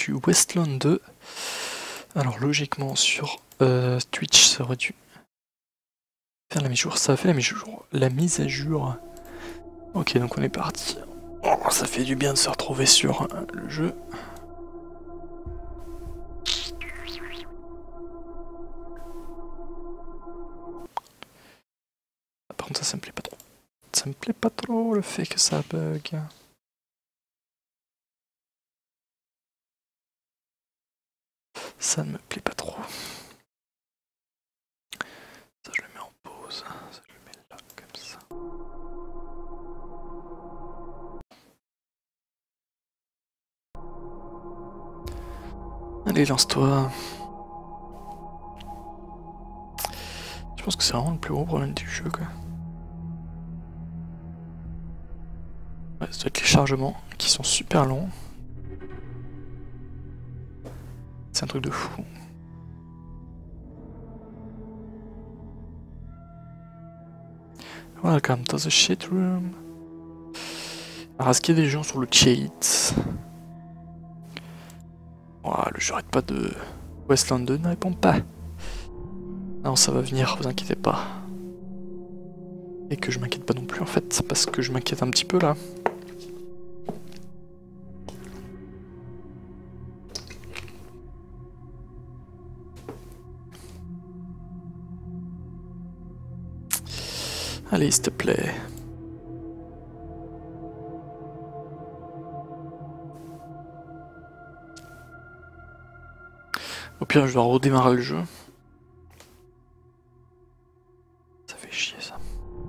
du Westland 2. Alors logiquement sur Twitch ça aurait dû faire la mise à jour, ça a fait la mise à jour. Ok, donc on est parti. Oh, ça fait du bien de se retrouver sur le jeu. Par contre ça me plaît pas trop. Ça me plaît pas trop le fait que ça bug. Ça ne me plaît pas trop. Ça je le mets en pause. Ça je le mets là comme ça. Allez, lance-toi. Je pense que c'est vraiment le plus gros problème du jeu, quoi. Ouais, ça doit être les chargements qui sont super longs. C'est un truc de fou. Welcome to the shit room. Alors, est-ce qu'il y a des gens sur le chat? Ouah, le jeu arrête pas de... Westland 2 ne répond pas. Non, ça va venir, vous inquiétez pas. Et que je m'inquiète pas non plus en fait, parce que je m'inquiète un petit peu là. Allez, s'il te plaît. Au pire, je dois redémarrer le jeu. Ça fait chier ça.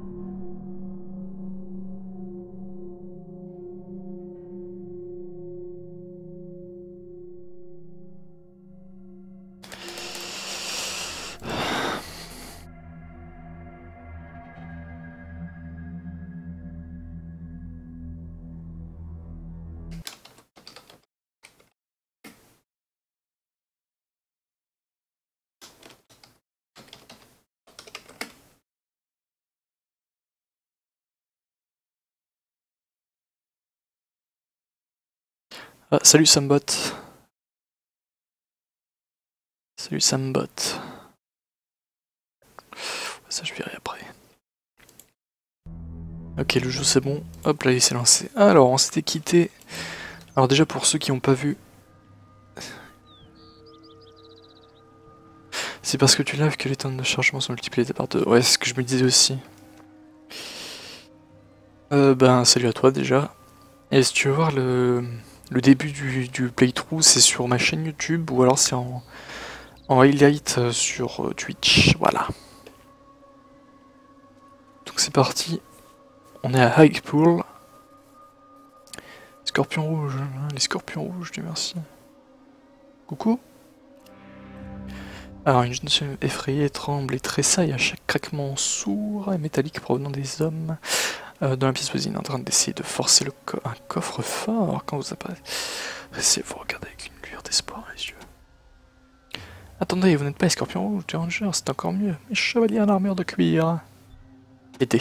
Ah, salut Sambot. Salut Sambot. Ça je verrai après. Ok, le jeu c'est bon. Hop là, il s'est lancé. Alors, on s'était quitté. Alors déjà pour ceux qui n'ont pas vu, c'est parce que tu laves que les temps de chargement sont multipliés par 2. Ouais, c'est ce que je me disais aussi. Ben, salut à toi déjà. Et si tu veux voir le début du playthrough, c'est sur ma chaîne YouTube ou alors c'est en highlight sur Twitch. Voilà. Donc c'est parti. On est à Highpool. Scorpion rouge. Les scorpions rouges, Dieu merci. Coucou. Alors une jeune femme effrayée tremble et tressaille à chaque craquement sourd et métallique provenant des hommes dans la pièce voisine en train d'essayer de forcer un coffre fort quand vous apparaissez. Essayez de vous regarder avec une lueur d'espoir dans les yeux. Attendez, vous n'êtes pas les scorpions rouges du ranger, c'est encore mieux. Les chevaliers en armure de cuir. Aidez.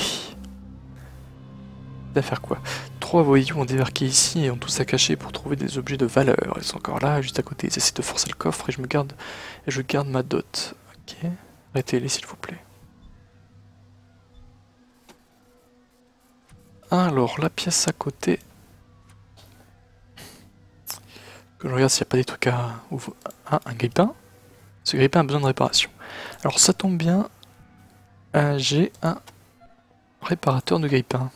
À faire quoi? 3 voyous ont débarqué ici et ont tout à cacher pour trouver des objets de valeur. Ils sont encore là, juste à côté. Ils essaient de forcer le coffre et je garde ma dot. Ok. Arrêtez-les s'il vous plaît. Alors, la pièce à côté. Que je regarde s'il n'y a pas des trucs à ouvrir. Ah, un grippin. Ce grippin a besoin de réparation. Alors, ça tombe bien. J'ai un réparateur de grippin.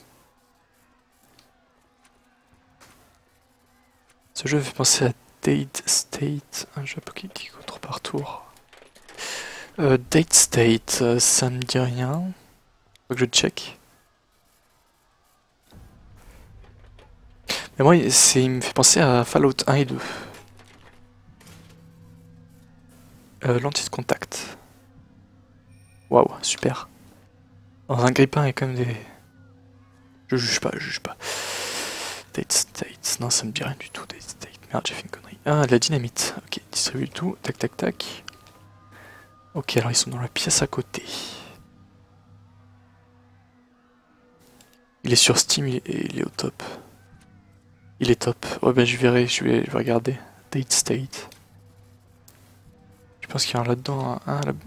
Ce jeu me fait penser à Date State, un jeu qui contre par tour. Date State, ça me dit rien. Faut que je check. Mais moi, il me fait penser à Fallout 1 et 2. Lentille de contact. Waouh, super. Dans un grippin, il y a quand même des... Je juge pas. Date State, non, ça me dit rien du tout, Date State. Merde, j'ai fait une connerie. Ah, de la dynamite. Ok, distribue tout. Tac, tac, tac. Ok, alors ils sont dans la pièce à côté. Il est sur Steam, il est au top. Il est top. Ouais, ben je vais regarder. Date State. Je pense qu'il y a un là-dedans, un là.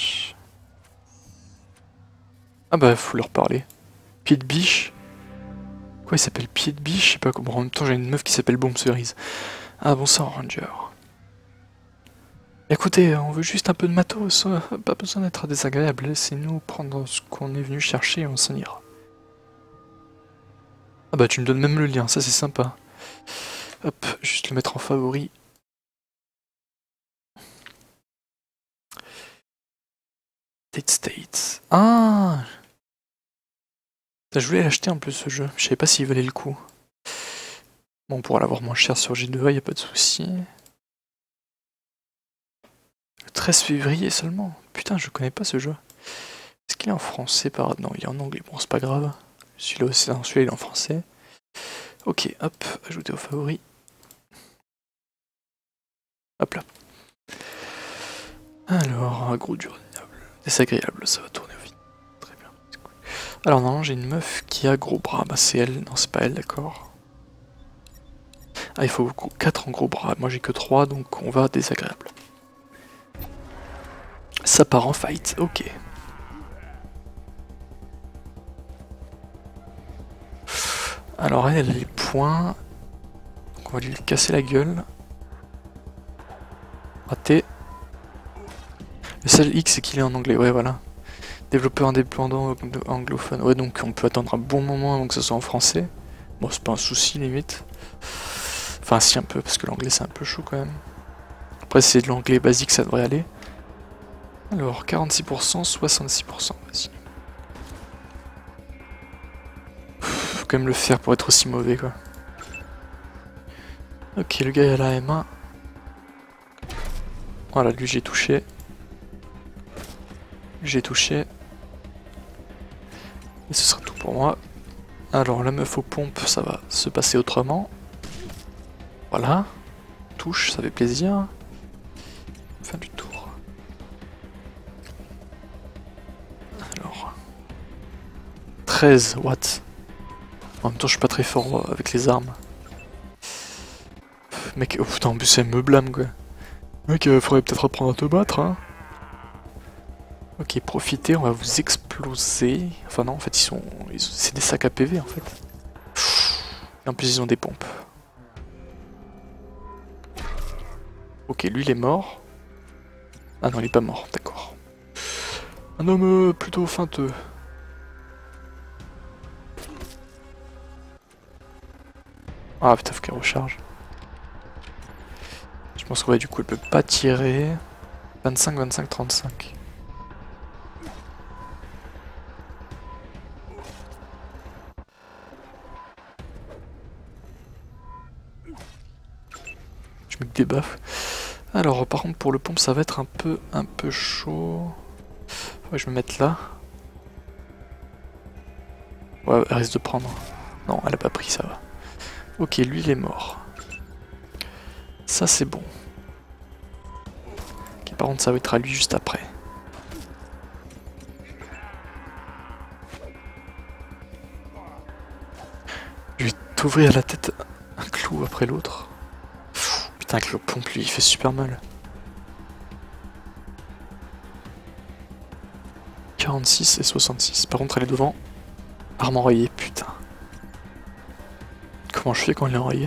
Ah bah faut leur parler. Pied de biche. Quoi il s'appelle Pied de biche? Je sais pas comment. En même temps j'ai une meuf qui s'appelle Bombe Cerise. Ah bon sang Ranger. Écoutez, on veut juste un peu de matos, pas besoin d'être désagréable, laissez-nous prendre ce qu'on est venu chercher et on s'en ira. Ah bah tu me donnes même le lien, ça c'est sympa. Hop, juste le mettre en favori. Date States. Ah, je voulais l'acheter un peu ce jeu, je savais pas s'il valait le coup. Bon, on pourra l'avoir moins cher sur G2A, y a pas de souci. Le 13 février seulement. Putain, je connais pas ce jeu. Est-ce qu'il est en français par... Non, il est en anglais, bon c'est pas grave. Celui-là aussi, celui-là il est en français. Ok, hop, ajouter aux favoris. Hop là. Alors, agro durable. Désagréable, ça va tourner vite. Très bien. Cool. Alors non, j'ai une meuf qui a gros bras. Bah c'est elle, non c'est pas elle, d'accord. Ah il faut 4 en gros bras, moi j'ai que 3 donc on va désagréable. Ça part en fight, ok. Alors elle a les points. Donc on va lui casser la gueule. Raté. Le seul X c'est qu'il est en anglais, ouais voilà. Développeur indépendant anglophone. Ouais donc on peut attendre un bon moment avant que ce soit en français. Bon c'est pas un souci limite. Enfin si un peu parce que l'anglais c'est un peu chaud quand même. Après c'est de l'anglais basique ça devrait aller. Alors 46%, 66%, vas-y. Faut quand même le faire pour être aussi mauvais quoi. Ok le gars est à la M1. Voilà lui j'ai touché. J'ai touché. Et ce sera tout pour moi. Alors la meuf aux pompes ça va se passer autrement. Voilà. Touche, ça fait plaisir. Fin du tour. Alors. 13 watts. En même temps je suis pas très fort avec les armes. Mec, oh putain en plus elle me blâme quoi. Mec, faudrait peut-être apprendre à te battre hein. Ok, profitez, on va vous exploser. Enfin non, en fait c'est des sacs à PV en fait. Et en plus ils ont des pompes. Ok, lui il est mort. Ah non, il est pas mort, d'accord. Un homme plutôt feinteux. Ah putain, faut qu'elle recharge. Je pense que ouais, du coup elle peut pas tirer. 25, 25, 35. Je me débafe. Alors par contre pour le pompe ça va être un peu chaud. Faudrait que je me mette là. Ouais, elle risque de prendre. Non, elle a pas pris, ça va. Ok, lui il est mort. Ça c'est bon. Ok, par contre ça va être à lui juste après. Je vais t'ouvrir la tête un clou après l'autre. Putain, avec le pompe lui il fait super mal. 46 et 66. Par contre elle est devant. Arme enrayée, putain. Comment je fais quand elle est enrayée?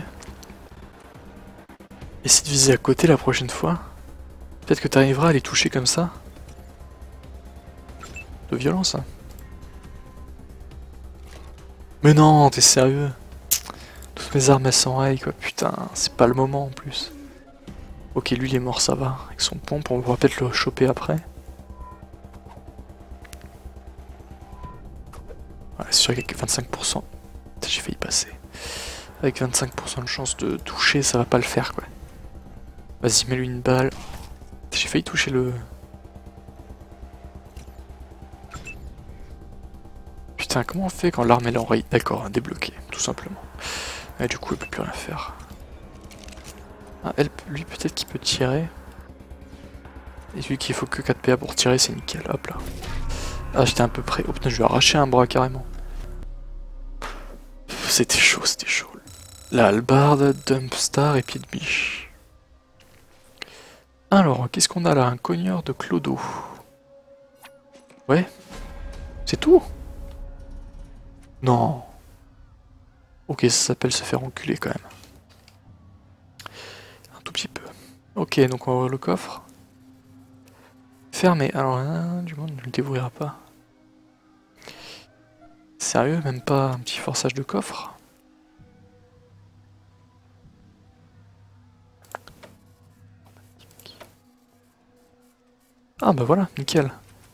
Essaye de viser à côté la prochaine fois. Peut-être que tu arriveras à les toucher comme ça. De violence, hein. Mais non, t'es sérieux? Toutes mes armes elles s'enrayent quoi, putain, c'est pas le moment en plus. Ok, lui il est mort, ça va. Avec son pompe, on pourra peut-être le choper après. Ouais, c'est sûr qu'avec 25%, j'ai failli passer. Avec 25% de chance de toucher, ça va pas le faire quoi. Vas-y, mets-lui une balle. J'ai failli toucher le... Putain, comment on fait quand l'arme est enrayée? D'accord, débloqué, tout simplement. Et du coup, elle peut plus rien faire. Ah, elle, lui, peut-être qu'il peut tirer. Et lui qu'il faut que 4 PA pour tirer, c'est nickel. Hop là. Ah, j'étais un peu près. Oh putain, je lui ai arraché un bras carrément. C'était chaud, c'était chaud. La hallebarde, Dumpstar et pied de biche. Alors, qu'est-ce qu'on a là? Un cogneur de clodo. Ouais. C'est tout? Non. Ok, ça s'appelle se faire enculer quand même. Un tout petit peu. Ok, donc on va ouvrir le coffre. Fermé. Alors là, du monde ne le déouvrira pas. Sérieux, même pas un petit forçage de coffre? Ah bah voilà, nickel.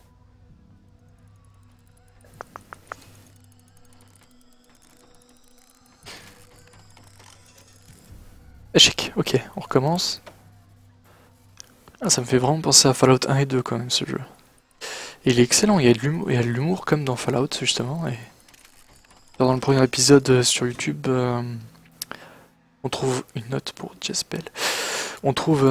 Échec, ok, on recommence. Ah, ça me fait vraiment penser à Fallout 1 et 2 quand même ce jeu. Et il est excellent, il y a de l'humour comme dans Fallout justement. Et dans le premier épisode sur YouTube, on trouve une note pour Jespel. On trouve...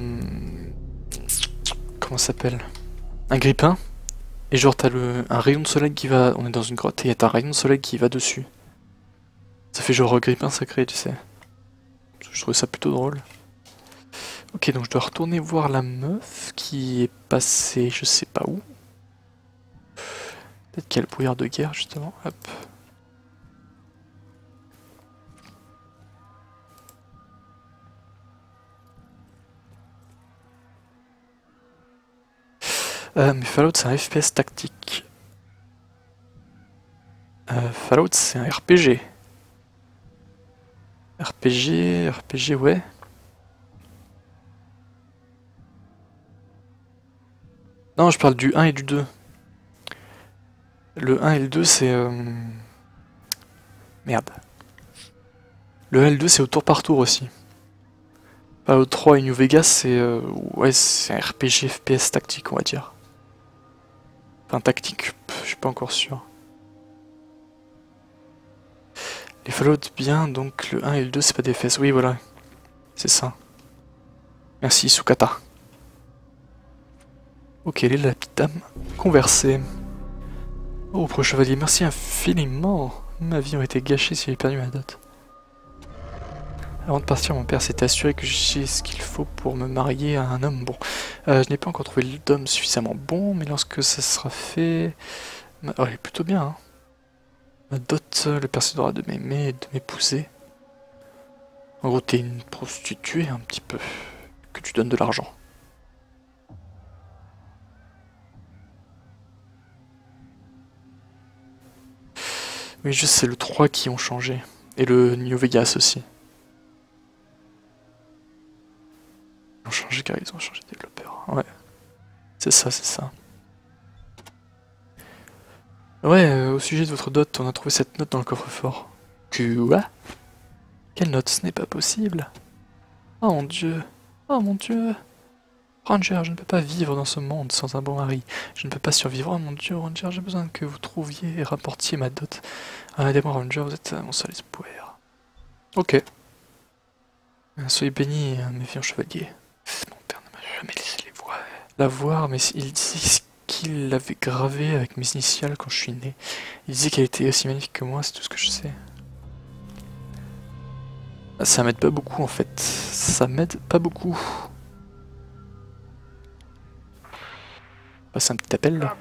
comment ça s'appelle? Un grippin. Et genre t'as un rayon de soleil qui va... On est dans une grotte et t'as un rayon de soleil qui va dessus. Ça fait genre grippin sacré, tu sais. Je trouve ça plutôt drôle. Ok, donc je dois retourner voir la meuf qui est passée je sais pas où. Peut-être qu'il y a le brouillard de guerre justement. Hop. Mais Fallout c'est un FPS tactique. Fallout c'est un RPG. RPG ouais. Non, je parle du 1 et du 2. Le 1 et le 2 c'est... Merde. Le 1 et le 2 c'est au tour par tour aussi. Fallout 3 et New Vegas c'est... Ouais, c'est un RPG FPS tactique on va dire. Enfin tactique, je suis pas encore sûr. Les Fallout bien, donc le 1 et le 2 c'est pas des FPS. Oui voilà, c'est ça. Merci Sukata. Ok, elle est la petite dame. Converser. Oh, pro chevalier, merci infiniment. Ma vie aurait été gâchée si j'avais perdu ma dot. Avant de partir, mon père s'est assuré que j'ai ce qu'il faut pour me marier à un homme bon. Je n'ai pas encore trouvé d'homme suffisamment bon, mais lorsque ça sera fait... Oh, elle est plutôt bien, hein. Ma dot, le père se devra de m'aimer et de m'épouser. En gros, t'es une prostituée un petit peu. Que tu donnes de l'argent. Oui, juste c'est le 3 qui ont changé. Et le New Vegas aussi. Ils ont changé car ils ont changé de développeur. Ouais. C'est ça, c'est ça. Ouais, au sujet de votre dot, on a trouvé cette note dans le coffre-fort. Quoi? Quelle note? Ce n'est pas possible. Oh mon dieu. Oh mon dieu. Ranger, je ne peux pas vivre dans ce monde sans un bon mari. Je ne peux pas survivre. Oh mon dieu, Ranger, j'ai besoin que vous trouviez et rapportiez ma dot. Aidez-moi, Ranger, vous êtes mon seul espoir. Ok. Soyez béni, mes vieux chevaliers. Mon père ne m'a jamais laissé la voir, mais il disait qu'il l'avait gravée avec mes initiales quand je suis né. Il disait qu'elle était aussi magnifique que moi, c'est tout ce que je sais. Ça m'aide pas beaucoup en fait. Ça m'aide pas beaucoup. C'est un petit appel là.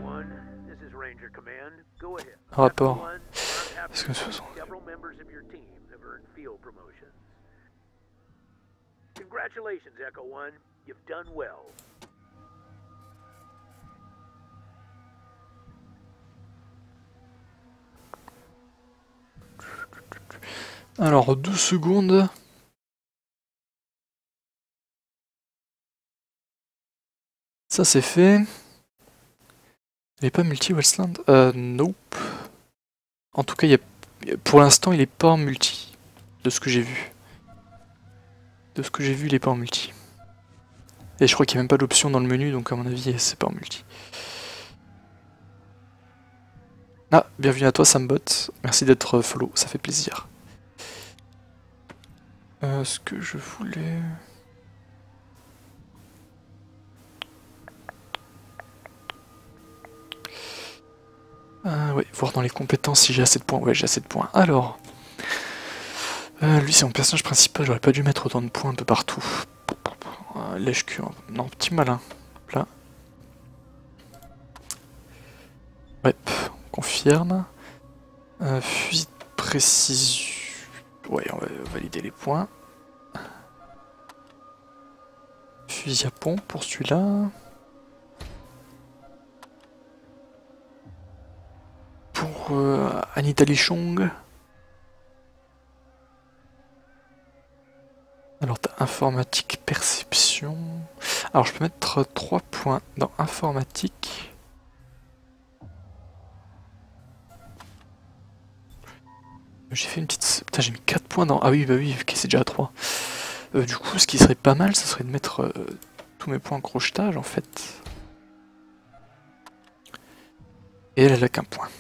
Un rapport. Est-ce que ce sont... Congratulations, Echo One. You've done well. Alors, 12 secondes. Ça c'est fait. Il est pas multi-Westland? Nope. En tout cas, pour l'instant, il est pas en multi. De ce que j'ai vu. De ce que j'ai vu, il est pas en multi. Et je crois qu'il n'y a même pas d'option dans le menu, donc à mon avis, c'est pas en multi. Ah, bienvenue à toi Sambot. Merci d'être follow, ça fait plaisir. Ce que je voulais... ouais, voir dans les compétences si j'ai assez de points. Ouais, j'ai assez de points. Alors... lui c'est mon personnage principal, j'aurais pas dû mettre autant de points un peu partout. lèche-cul. Non, petit malin. Là. Ouais, on confirme. Fusil de précision. Ouais, on va valider les points. Fusil à pompe pour celui-là. Pour Anita Lichong. Alors t'as informatique, perception. Alors je peux mettre 3 points dans informatique. J'ai fait une petite... Putain, j'ai mis 4 points dans... Ah oui, bah oui, ok, c'est déjà à 3. Du coup, ce qui serait pas mal, ce serait de mettre tous mes points en crochetage, en fait. Et elle a qu'un point.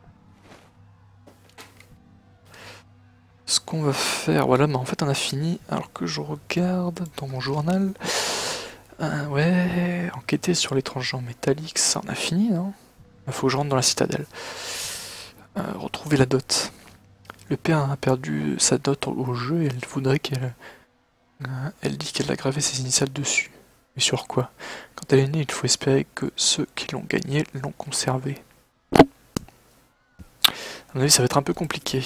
Ce qu'on va faire... Voilà, mais en fait, on a fini. Alors que je regarde dans mon journal... ouais, enquêter sur l'étranger en métallique, ça on a fini, non? Il faut que je rentre dans la citadelle. Retrouver la dot. Le père a perdu sa dot au jeu et elle voudrait qu'elle... Elle dit qu'elle a gravé ses initiales dessus. Mais sur quoi? Quand elle est née, il faut espérer que ceux qui l'ont gagnée l'ont conservée. À mon avis, ça va être un peu compliqué.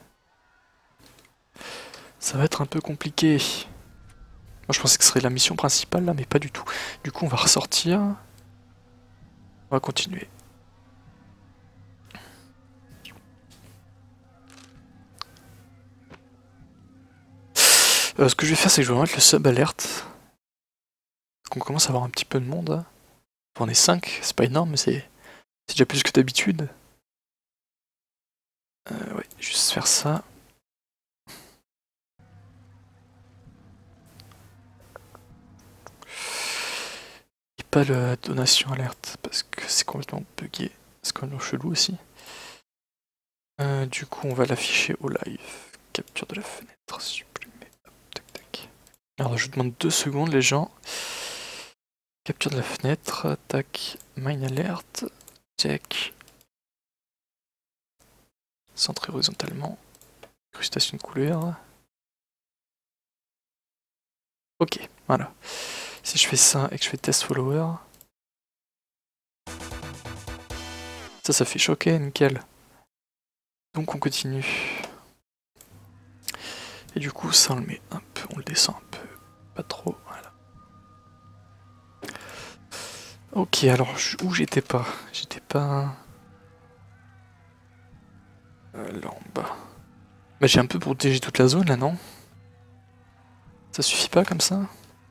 Ça va être un peu compliqué. Moi, je pensais que ce serait la mission principale, là, mais pas du tout. Du coup, on va ressortir. On va continuer. Ce que je vais faire, c'est que je vais remettre le sub alerte. Qu'on commence à avoir un petit peu de monde. Hein. On est 5, c'est pas énorme, mais c'est déjà plus que d'habitude. Ouais, juste faire ça. Et pas la donation alerte, parce que c'est complètement bugué. C'est complètement chelou aussi. Du coup, on va l'afficher au live. Capture de la fenêtre, supprimer. Hop, tac, tac. Alors, je vous demande 2 secondes, les gens. Capture de la fenêtre, tac, mine alert, check. Centré horizontalement. Incrustation de couleur. Ok, voilà. Si je fais ça et que je fais test follower, ça s'affiche, ok, nickel. Donc on continue. Et du coup, ça on le met un peu, on le descend un peu, pas trop, voilà. Ok, alors où j'étais pas? J'étais pas... là en bas. Bah j'ai un peu protégé toute la zone là, non? Ça suffit pas comme ça?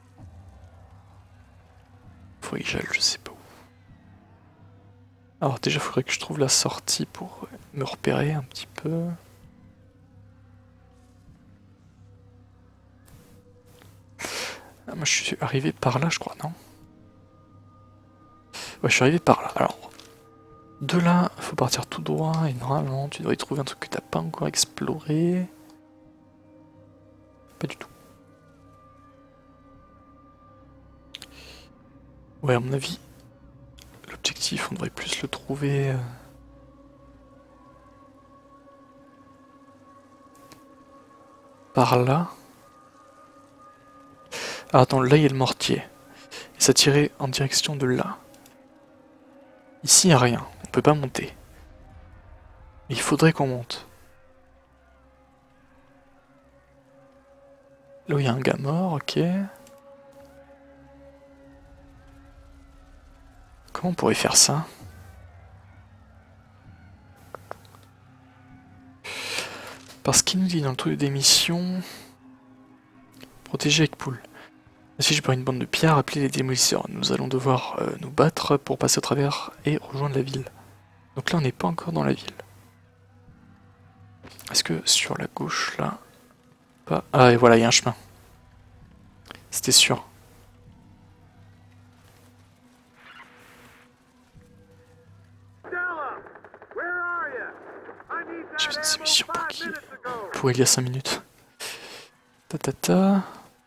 Faudrait que j'aille, je sais pas où. Alors déjà, faudrait que je trouve la sortie pour me repérer un petit peu. Ah, moi je suis arrivé par là, je crois, non? Ouais, je suis arrivé par là. Alors, de là, faut partir tout droit et normalement, tu devrais y trouver un truc que t'as pas encore exploré. Pas du tout. Ouais, à mon avis, l'objectif, on devrait plus le trouver... par là. Ah, attends, là il y a le mortier. Et ça tirait en direction de là. Ici, il n'y a rien. On peut pas monter. Mais il faudrait qu'on monte. Là où il y a un gars mort, ok. Comment on pourrait faire ça? Parce qu'il nous dit dans le truc des missions... Protéger avec poule. Affiché par une bande de pierres, appelez les démolisseurs. Nous allons devoir nous battre pour passer au travers et rejoindre la ville. Donc là, on n'est pas encore dans la ville. Est-ce que sur la gauche, là... Pas... Ah, et voilà, il y a un chemin. C'était sûr. J'ai besoin de ces missions pour qui? Pour il y a 5 minutes. Ta.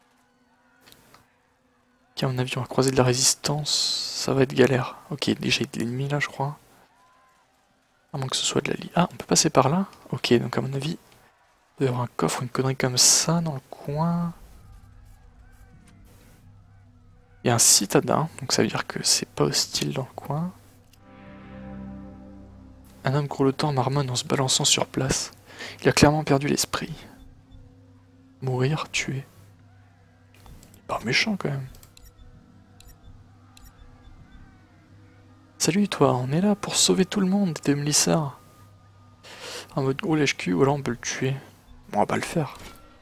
Ok, à mon avis, on va croiser de la résistance. Ça va être galère. Ok, déjà il y a de l'ennemi là, je crois. À moins que ce soit de la lie. Ah, on peut passer par là? Ok, donc à mon avis, il doit y avoir un coffre, une connerie comme ça dans le coin. Il y a un citadin, donc ça veut dire que c'est pas hostile dans le coin. Un homme grelotant marmonne en se balançant sur place. Il a clairement perdu l'esprit. Mourir, tuer. Pas méchant quand même. Salut toi, on est là pour sauver tout le monde de Mlissar. En mode gros lèche-cul, ou alors on peut le tuer. Bon, on va pas le faire.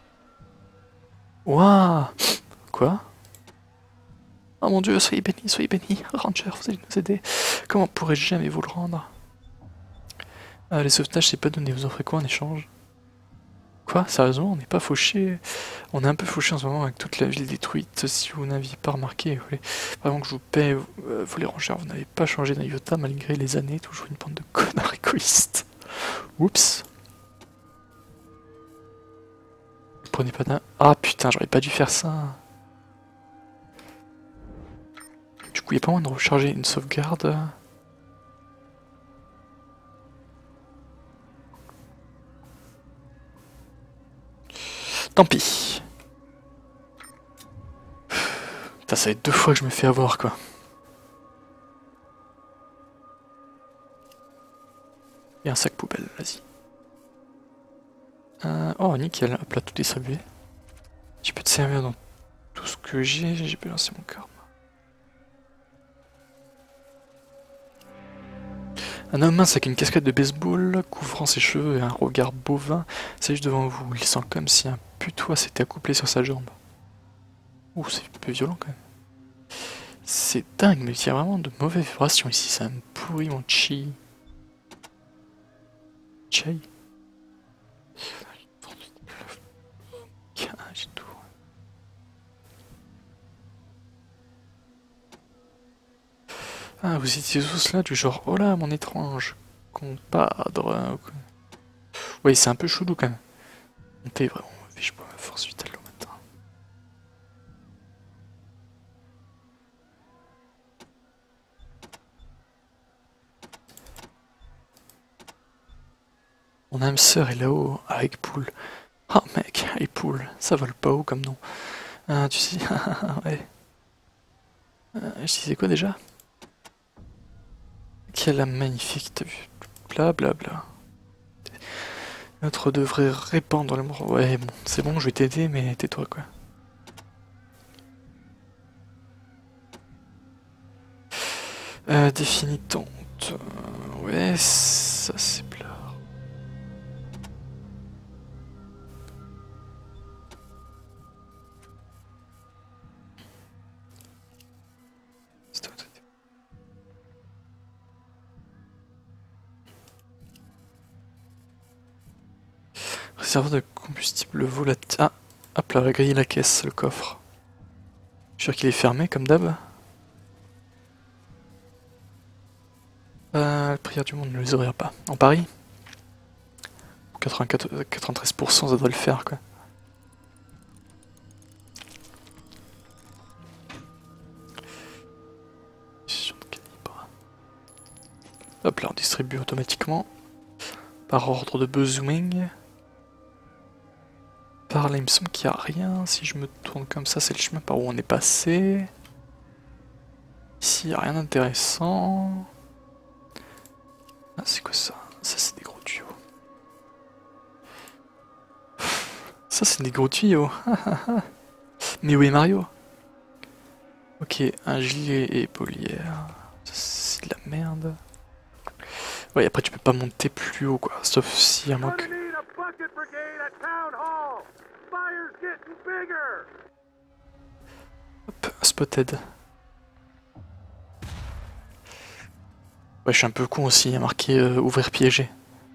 Waouh. Quoi? Oh mon dieu, soyez bénis, Ranger, vous allez nous aider. Comment pourrais-je jamais vous le rendre? Les sauvetages, c'est pas donné, vous offrez quoi en échange? Quoi? Sérieusement, on n'est pas fauché. On est un peu fauché en ce moment avec toute la ville détruite. Si vous n'aviez pas remarqué, vous voulez vraiment que je vous paie, vous les rangeurs, vous n'avez pas changé d'un iota malgré les années, toujours une bande de connards égoïstes. Oups. Prenez pas d'un... Ah putain, j'aurais pas dû faire ça. Du coup, il n'y a pas moyen de recharger une sauvegarde. Tant pis. Putain, ça fait 2 fois que je me fais avoir, quoi. Il y a un sac poubelle, vas-y. Oh, nickel, hop là, tout distribué. Je peux te servir dans tout ce que j'ai pu lancer mon karma. Un homme mince avec une casquette de baseball, couvrant ses cheveux et un regard bovin, s'agit devant vous. Il sent comme si un putois s'était accouplé sur sa jambe. Ouh, c'est un peu violent quand même. C'est dingue, mais il y a vraiment de mauvaises vibrations ici, ça me pourrit mon chi. Chai. J'ai tout. Ah, vous étiez tous là du genre, oh là, mon étrange compadre. Oui, c'est un peu chelou quand même. Montez vraiment, je bois ma force vitale au matin. Mon âme sœur est là-haut, à Eggpool. Ah mec, Eggpool, ça vole pas haut comme nom. Tu sais, ouais. Je disais quoi déjà? Quelle âme magnifique, t'as vu? Bla bla bla. Notre devrait répandre l'amour. Ouais, bon, c'est bon, je vais t'aider, mais tais-toi quoi. Définitante. Ouais, ça c'est plat. Réservoir de combustible volatile. Ah, hop là, griller la caisse, le coffre. Je suis sûr qu'il est fermé comme d'hab. La prière du monde ne les ouvrira pas. En Paris 93%, ça doit le faire quoi. Hop là, on distribue automatiquement. Par ordre de besoin. Par là, il me semble qu'il n'y a rien. Si je me tourne comme ça, c'est le chemin par où on est passé. Ici, il n'y a rien d'intéressant. Ah, c'est quoi ça? Ça, c'est des gros tuyaux. Ça, c'est des gros tuyaux. Mais où est Mario? Ok, un gilet et épaulière. C'est de la merde. Ouais, après, tu peux pas monter plus haut, quoi. Sauf si à moins que... Hop, spotted. Ouais, je suis un peu con aussi, il y a marqué ouvrir piégé.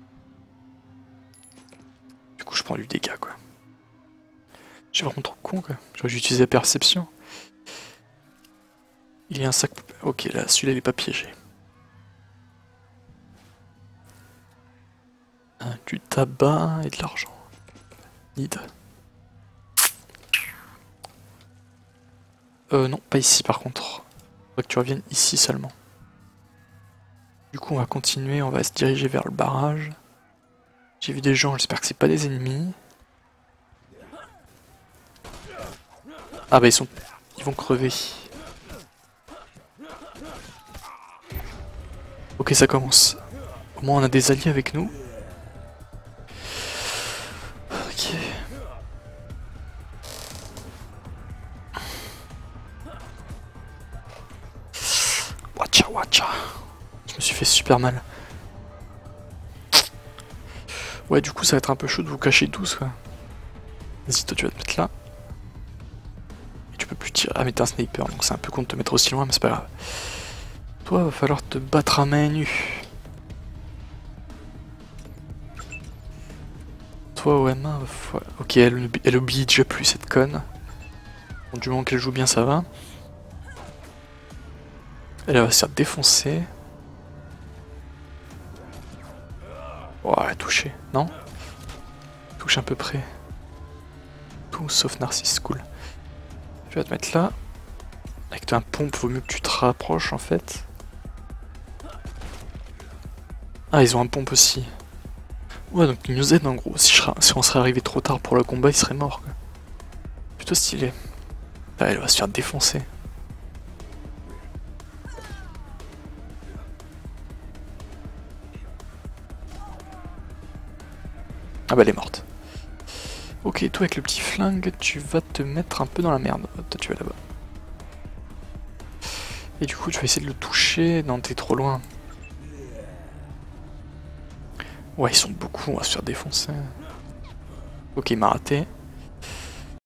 Du coup, je prends du dégât, quoi. Je suis vraiment trop con, quoi. J'aurais dû utiliser la perception. Il y a un sac... Ok, là, celui-là, il est pas piégé. Du tabac et de l'argent. Need. Non, pas ici, par contre. Faudrait que tu reviennes ici seulement. Du coup, on va continuer, on va se diriger vers le barrage. J'ai vu des gens, j'espère que c'est pas des ennemis. Ah bah ils vont crever. Ok, ça commence. Au moins on a des alliés avec nous. Ok. Watcha, watcha. Je me suis fait super mal. Ouais, du coup ça va être un peu chaud de vous cacher tous quoi. Vas-y, toi tu vas te mettre là. Et tu peux plus tirer. Ah mais t'es un sniper, donc c'est un peu con de te mettre aussi loin, mais c'est pas grave. Toi va falloir te battre à main nue. Toi OM1, ok, elle oublie déjà plus cette conne. Bon, du moment qu'elle joue bien ça va. Elle va se faire défoncer. Oh, elle a touché, non? Touche à peu près. Tout sauf Narcisse, cool. Tu vas te mettre là. Avec un pompe, vaut mieux que tu te rapproches en fait. Ah, ils ont un pompe aussi. Ouais, donc ils nous aident en gros. Si on serait arrivé trop tard pour le combat, ils seraient morts. Quoi. Plutôt stylé. Ah, elle va se faire défoncer. Ah bah elle est morte. Ok, toi avec le petit flingue, tu vas te mettre un peu dans la merde. Toi tu vas là-bas. Et du coup tu vas essayer de le toucher. Non, t'es trop loin. Ouais, ils sont beaucoup, on va se faire défoncer. Ok, il m'a raté.